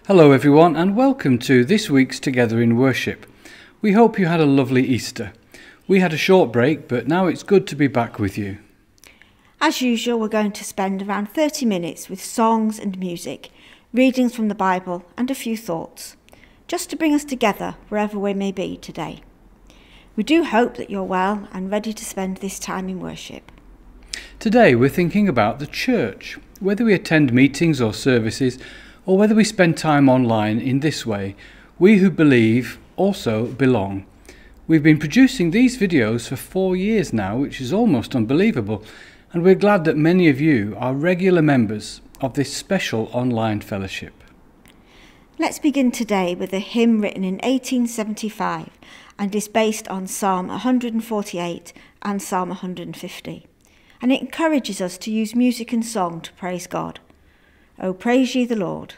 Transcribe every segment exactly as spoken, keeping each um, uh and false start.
Hello everyone and welcome to this week's Together in Worship. We hope you had a lovely Easter. We had a short break, but now it's good to be back with you. As usual, we're going to spend around thirty minutes with songs and music, readings from the Bible and a few thoughts, just to bring us together wherever we may be today. We do hope that you're well and ready to spend this time in worship. Today we're thinking about the church, whether we attend meetings or services, or whether we spend time online in this way. We who believe also belong. We've been producing these videos for four years now, which is almost unbelievable, and we're glad that many of you are regular members of this special online fellowship. Let's begin today with a hymn written in eighteen seventy-five and is based on Psalm one forty-eight and Psalm one fifty, and it encourages us to use music and song to praise God. Oh, praise ye the Lord.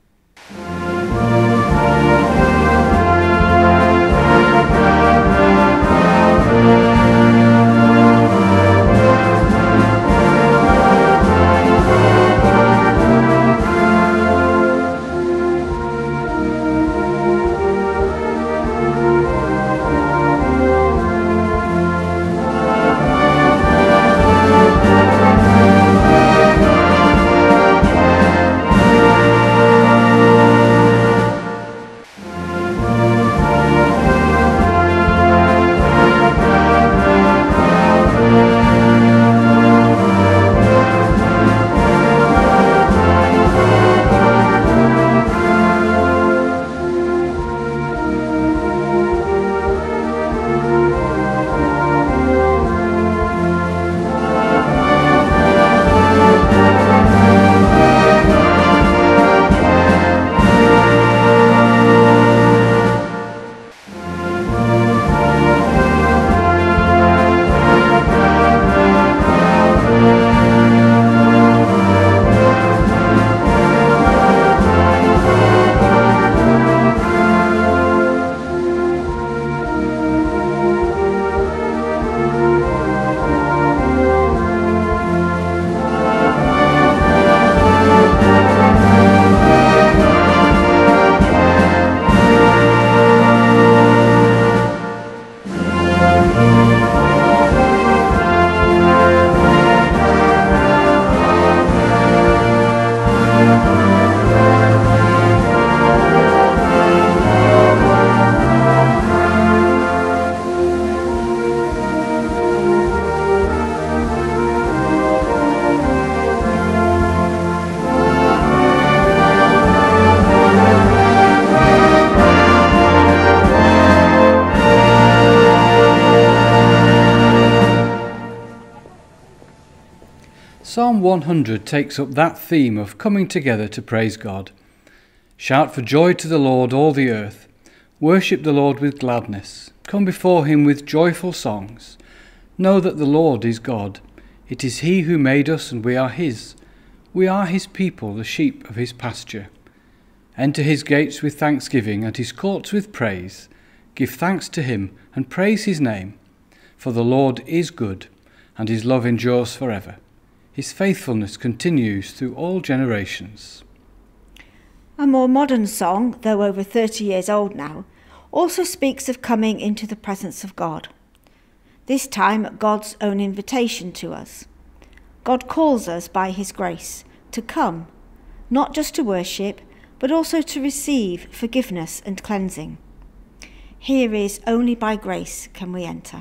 Psalm one hundred takes up that theme of coming together to praise God. Shout for joy to the Lord, all the earth. Worship the Lord with gladness. Come before him with joyful songs. Know that the Lord is God. It is he who made us and we are his. We are his people, the sheep of his pasture. Enter his gates with thanksgiving and his courts with praise. Give thanks to him and praise his name. For the Lord is good and his love endures forever. His faithfulness continues through all generations. A more modern song, though over thirty years old now, also speaks of coming into the presence of God. This time at God's own invitation to us. God calls us by his grace to come, not just to worship, but also to receive forgiveness and cleansing. Here is Only by Grace Can We Enter.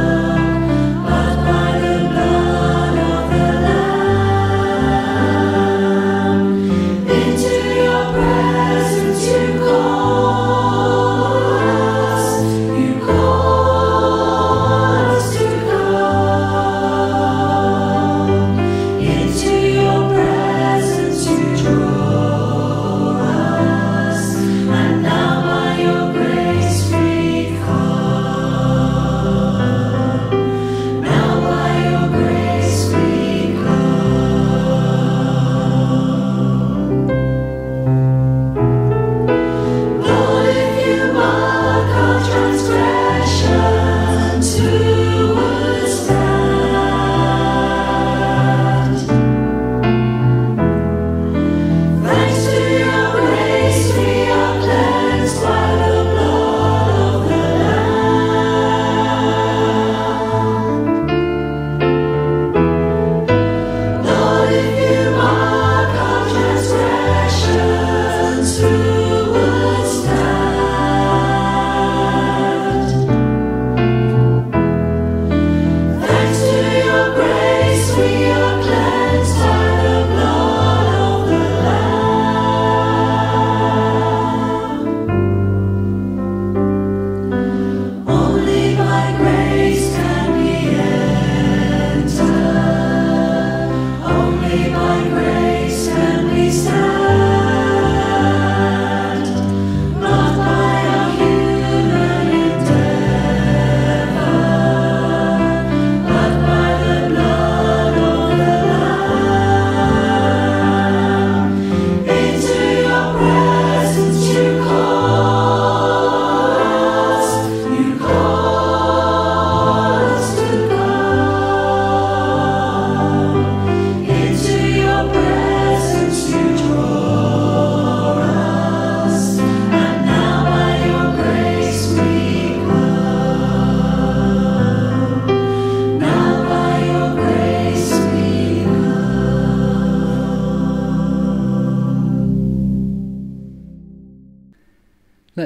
By the blood of the Lamb.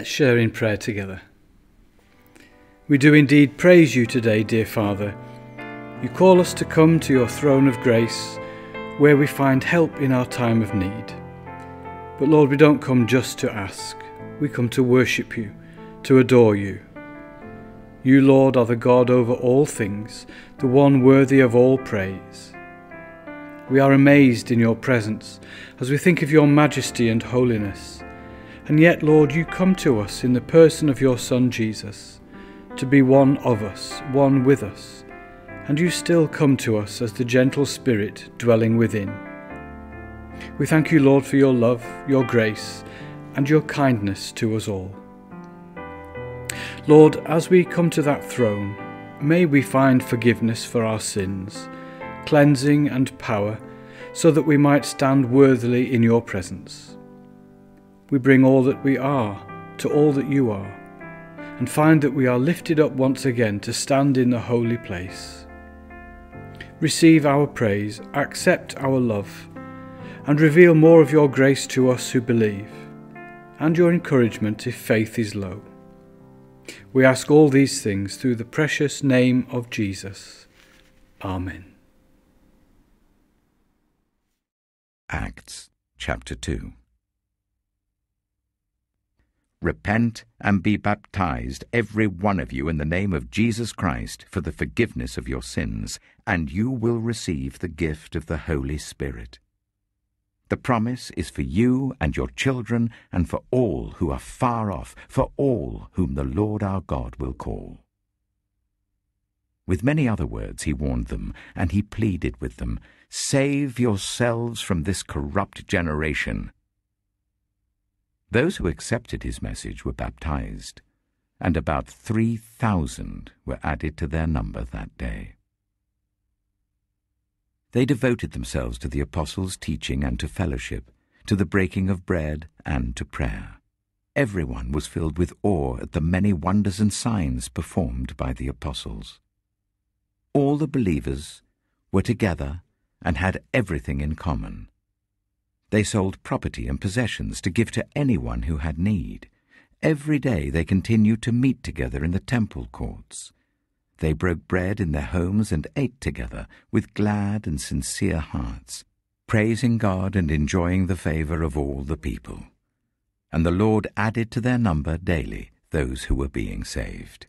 Let's share in prayer together. We do indeed praise you today, dear Father. You call us to come to your throne of grace, where we find help in our time of need. But Lord, we don't come just to ask. We come to worship you, to adore you. You, Lord, are the God over all things, the one worthy of all praise. We are amazed in your presence as we think of your majesty and holiness. And yet, Lord, you come to us in the person of your Son Jesus, to be one of us, one with us. And you still come to us as the gentle Spirit dwelling within. We thank you, Lord, for your love, your grace, and your kindness to us all. Lord, as we come to that throne, may we find forgiveness for our sins, cleansing and power, so that we might stand worthily in your presence. We bring all that we are to all that you are, and find that we are lifted up once again to stand in the holy place. Receive our praise, accept our love, and reveal more of your grace to us who believe, and your encouragement if faith is low. We ask all these things through the precious name of Jesus. Amen. Acts chapter two. Repent and be baptized, every one of you, in the name of Jesus Christ, for the forgiveness of your sins, and you will receive the gift of the Holy Spirit. The promise is for you and your children, and for all who are far off, for all whom the Lord our God will call. With many other words he warned them, and he pleaded with them, "Save yourselves from this corrupt generation." Those who accepted his message were baptized, and about three thousand were added to their number that day. They devoted themselves to the apostles' teaching and to fellowship, to the breaking of bread and to prayer. Everyone was filled with awe at the many wonders and signs performed by the apostles. All the believers were together and had everything in common. They sold property and possessions to give to anyone who had need. Every day they continued to meet together in the temple courts. They broke bread in their homes and ate together with glad and sincere hearts, praising God and enjoying the favor of all the people. And the Lord added to their number daily those who were being saved.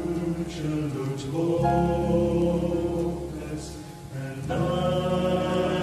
Hopeless and I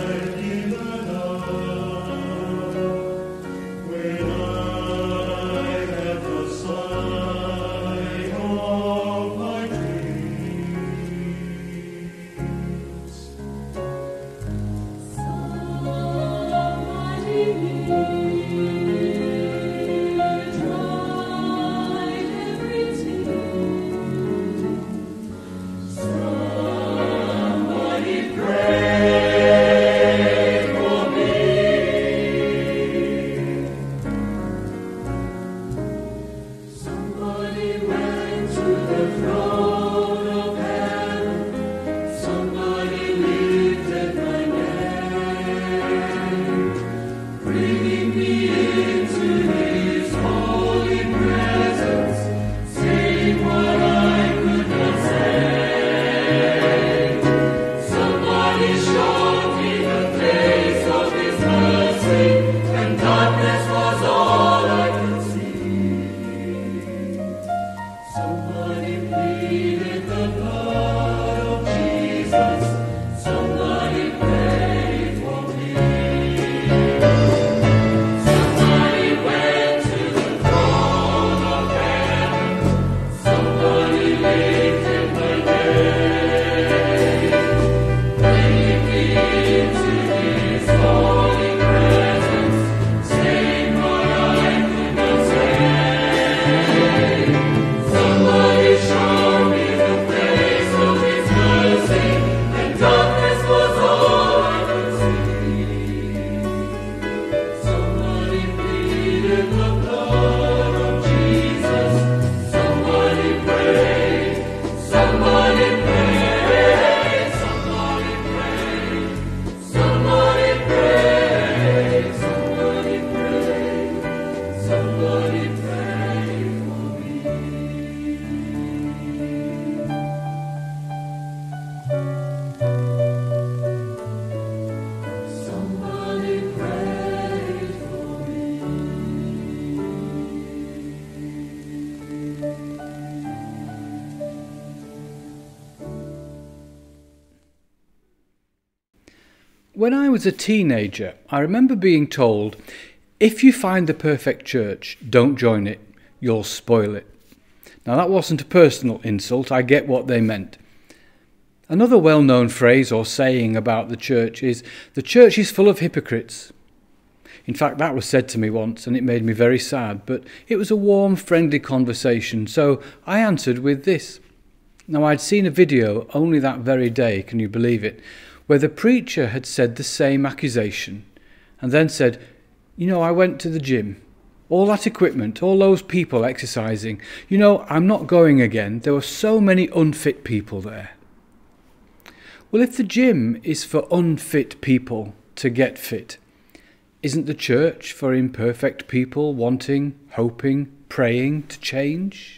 When I was a teenager, I remember being told, if you find the perfect church, don't join it, you'll spoil it. Now that wasn't a personal insult, I get what they meant. Another well-known phrase or saying about the church is, the church is full of hypocrites. In fact, that was said to me once and it made me very sad, but it was a warm, friendly conversation, so I answered with this. Now, I'd seen a video only that very day, can you believe it, where the preacher had said the same accusation and then said, you know, I went to the gym, all that equipment, all those people exercising, you know, I'm not going again, there were so many unfit people there. Well, if the gym is for unfit people to get fit, isn't the church for imperfect people wanting, hoping, praying to change?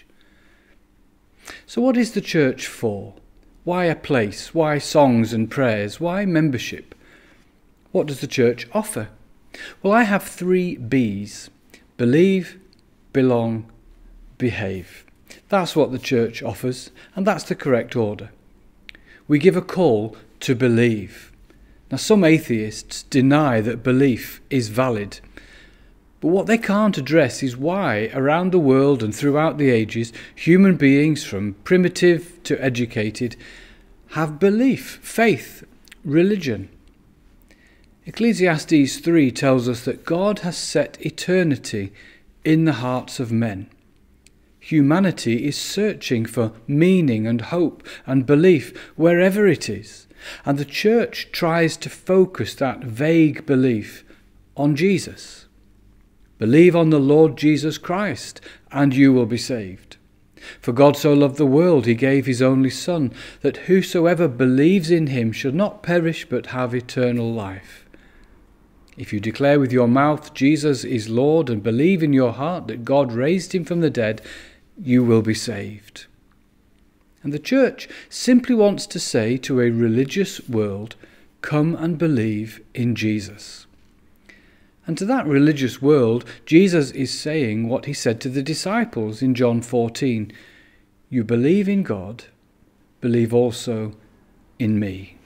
So what is the church for? Why a place? Why songs and prayers? Why membership? What does the church offer? Well, I have three B's. Believe, belong, behave. That's what the church offers, and that's the correct order. We give a call to believe. Now, some atheists deny that belief is valid. But what they can't address is why, around the world and throughout the ages, human beings, from primitive to educated, have belief, faith, religion. Ecclesiastes three tells us that God has set eternity in the hearts of men. Humanity is searching for meaning and hope and belief wherever it is, and the church tries to focus that vague belief on Jesus. Believe on the Lord Jesus Christ, and you will be saved. For God so loved the world, he gave his only Son, that whosoever believes in him should not perish but have eternal life. If you declare with your mouth Jesus is Lord and believe in your heart that God raised him from the dead, you will be saved. And the church simply wants to say to a religious world, come and believe in Jesus. And to that religious world, Jesus is saying what he said to the disciples in John fourteen. You believe in God, believe also in me.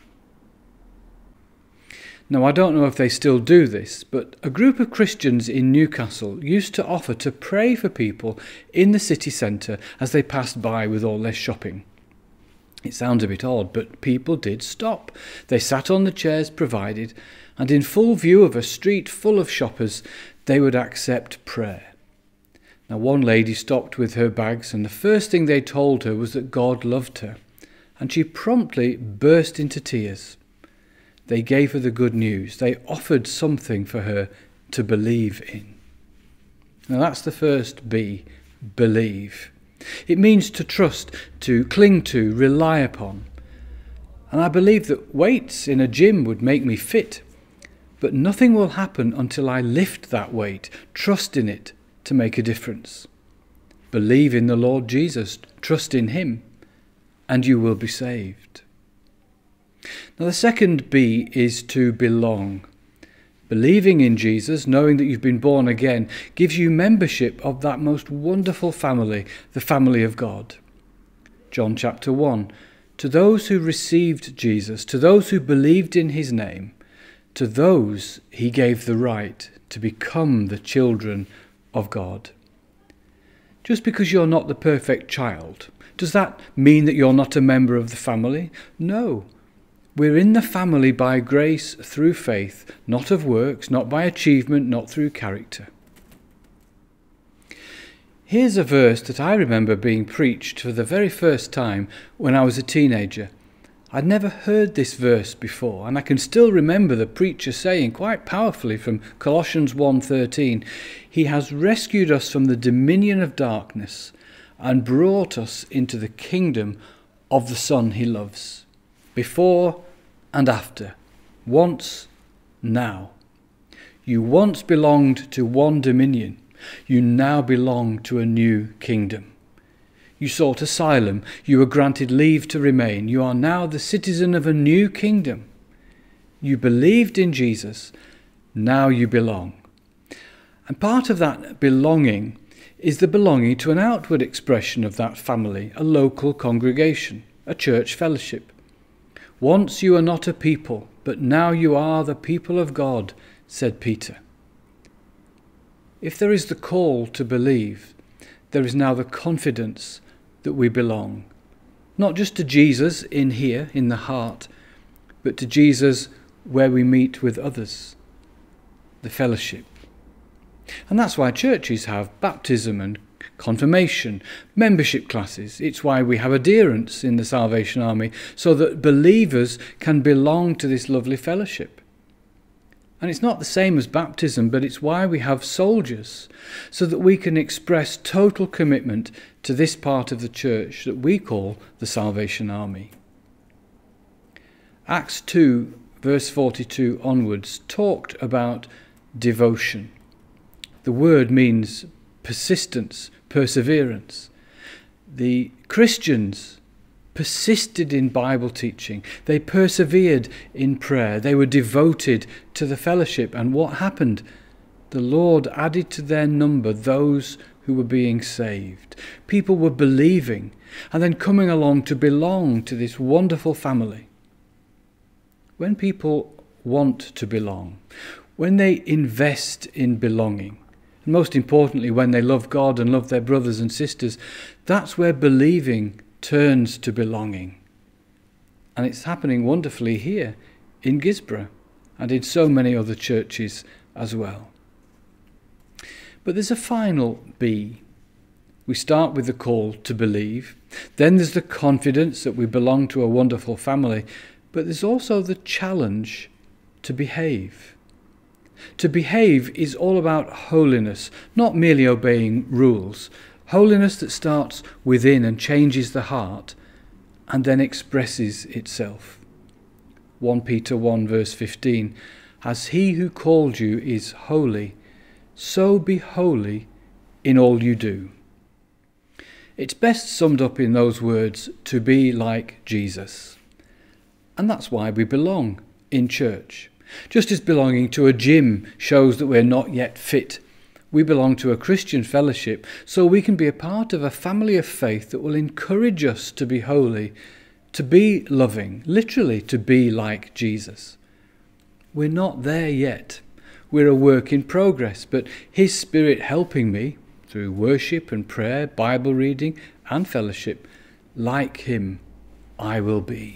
Now, I don't know if they still do this, but a group of Christians in Newcastle used to offer to pray for people in the city centre as they passed by with all their shopping. It sounds a bit odd, but people did stop. They sat on the chairs provided, and in full view of a street full of shoppers, they would accept prayer. Now, one lady stopped with her bags, and the first thing they told her was that God loved her, and she promptly burst into tears. They gave her the good news. They offered something for her to believe in. Now, that's the first B, believe. It means to trust, to cling to, rely upon. And I believe that weights in a gym would make me fit, but nothing will happen until I lift that weight, trust in it to make a difference. Believe in the Lord Jesus, trust in him, and you will be saved. Now, the second B is to belong. Believing in Jesus, knowing that you've been born again, gives you membership of that most wonderful family, the family of God. John chapter one, to those who received Jesus, to those who believed in his name, to those he gave the right to become the children of God. Just because you're not the perfect child, does that mean that you're not a member of the family? No. We're in the family by grace through faith, not of works, not by achievement, not through character. Here's a verse that I remember being preached for the very first time when I was a teenager. I'd never heard this verse before, and I can still remember the preacher saying quite powerfully from Colossians one thirteen, he has rescued us from the dominion of darkness and brought us into the kingdom of the Son he loves. Before and after, once, now. You once belonged to one dominion, you now belong to a new kingdom. You sought asylum, you were granted leave to remain, you are now the citizen of a new kingdom. You believed in Jesus, now you belong. And part of that belonging is the belonging to an outward expression of that family, a local congregation, a church fellowship. Once you were not a people, but now you are the people of God, said Peter. If there is the call to believe, there is now the confidence that we belong, not just to Jesus in here, in the heart, but to Jesus where we meet with others, the fellowship. And that's why churches have baptism and confirmation, membership classes. It's why we have adherents in the Salvation Army, so that believers can belong to this lovely fellowship. And it's not the same as baptism, but it's why we have soldiers, so that we can express total commitment to this part of the church that we call the Salvation Army. Acts two, verse forty-two onwards, talked about devotion. The word means persistence, perseverance. The Christians persisted in Bible teaching. They persevered in prayer. They were devoted to the fellowship. And what happened? The Lord added to their number those who were being saved. People were believing and then coming along to belong to this wonderful family. When people want to belong, when they invest in belonging, and most importantly, when they love God and love their brothers and sisters, that's where believing turns to belonging. And it's happening wonderfully here in Gisborough and in so many other churches as well. But there's a final B. We start with the call to believe. Then there's the confidence that we belong to a wonderful family. But there's also the challenge to behave. To behave is all about holiness, not merely obeying rules. Holiness that starts within and changes the heart and then expresses itself. First Peter one verse fifteen, as he who called you is holy, so be holy in all you do. It's best summed up in those words, to be like Jesus. And that's why we belong in church. Just as belonging to a gym shows that we're not yet fit, we belong to a Christian fellowship so we can be a part of a family of faith that will encourage us to be holy, to be loving, literally to be like Jesus. We're not there yet. We're a work in progress, but His Spirit helping me through worship and prayer, Bible reading and fellowship, like Him I will be.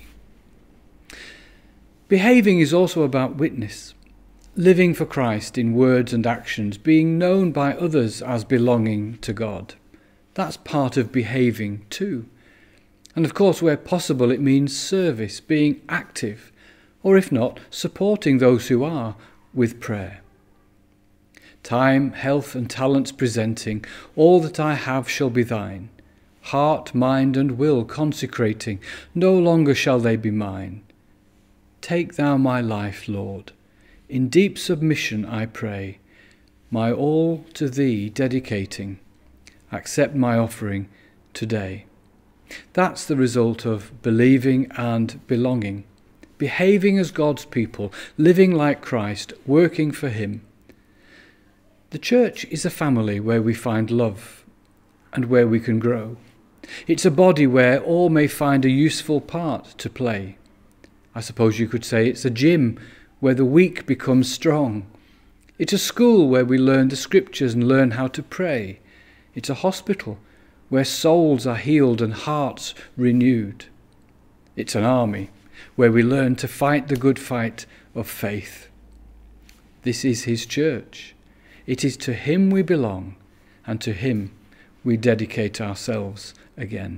Behaving is also about witness. Living for Christ in words and actions, being known by others as belonging to God. That's part of behaving too. And of course, where possible, it means service, being active, or if not, supporting those who are with prayer. Time, health and talents presenting, all that I have shall be thine. Heart, mind and will consecrating, no longer shall they be mine. Take thou my life, Lord. In deep submission I pray, my all to thee dedicating, accept my offering today. That's the result of believing and belonging, behaving as God's people, living like Christ, working for Him. The church is a family where we find love and where we can grow. It's a body where all may find a useful part to play. I suppose you could say it's a gym where the weak becomes strong. It's a school where we learn the scriptures and learn how to pray. It's a hospital where souls are healed and hearts renewed. It's an army where we learn to fight the good fight of faith. This is His church. It is to Him we belong, and to Him we dedicate ourselves again.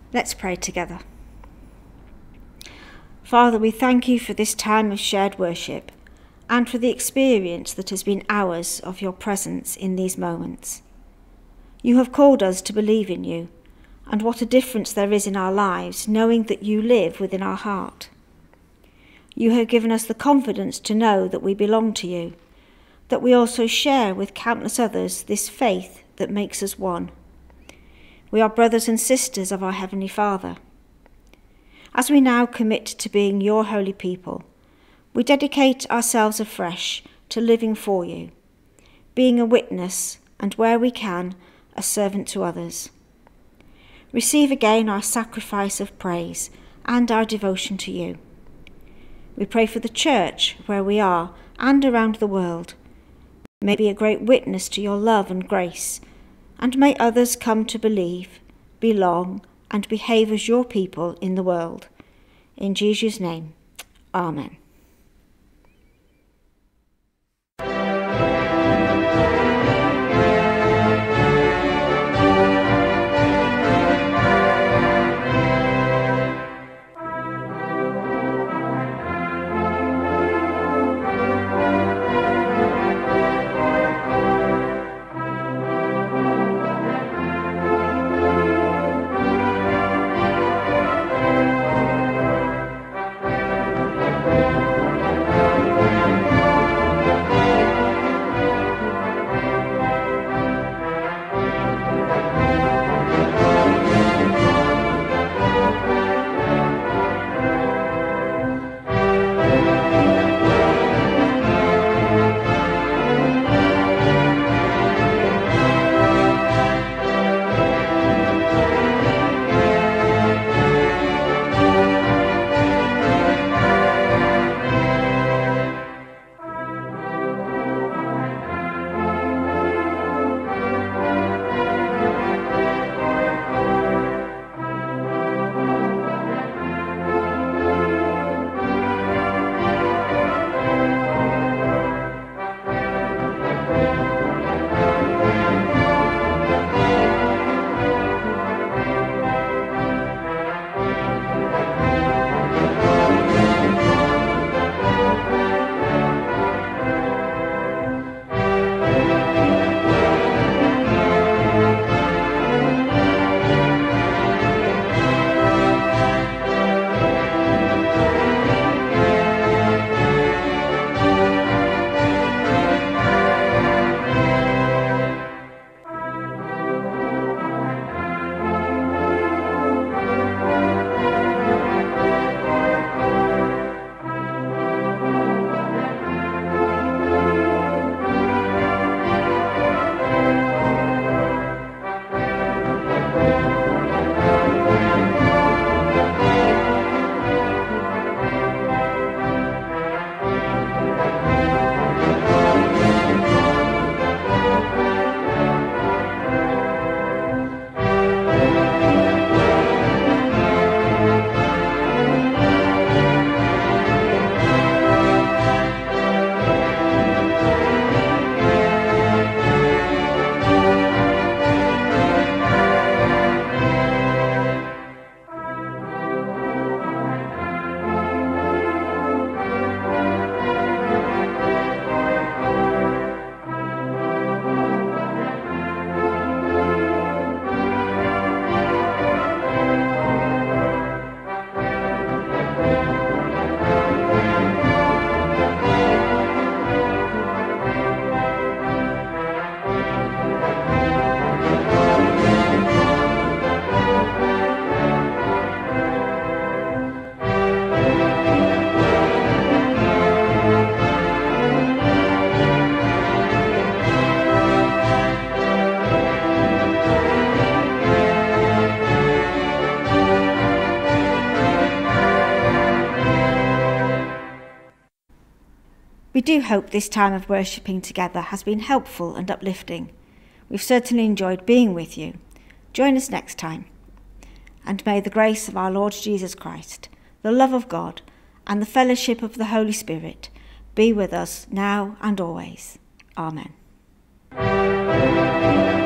Let's pray together. Father, we thank you for this time of shared worship and for the experience that has been ours of your presence in these moments. You have called us to believe in you, and what a difference there is in our lives knowing that you live within our heart. You have given us the confidence to know that we belong to you, that we also share with countless others this faith that makes us one. We are brothers and sisters of our Heavenly Father. As we now commit to being your holy people, we dedicate ourselves afresh to living for you, being a witness and, where we can, a servant to others. Receive again our sacrifice of praise and our devotion to you. We pray for the church where we are and around the world. May be a great witness to your love and grace, and may others come to believe, belong, and behave as your people in the world. In Jesus' name, Amen. We do hope this time of worshipping together has been helpful and uplifting. We've certainly enjoyed being with you. Join us next time. And may the grace of our Lord Jesus Christ, the love of God, and the fellowship of the Holy Spirit be with us now and always. Amen.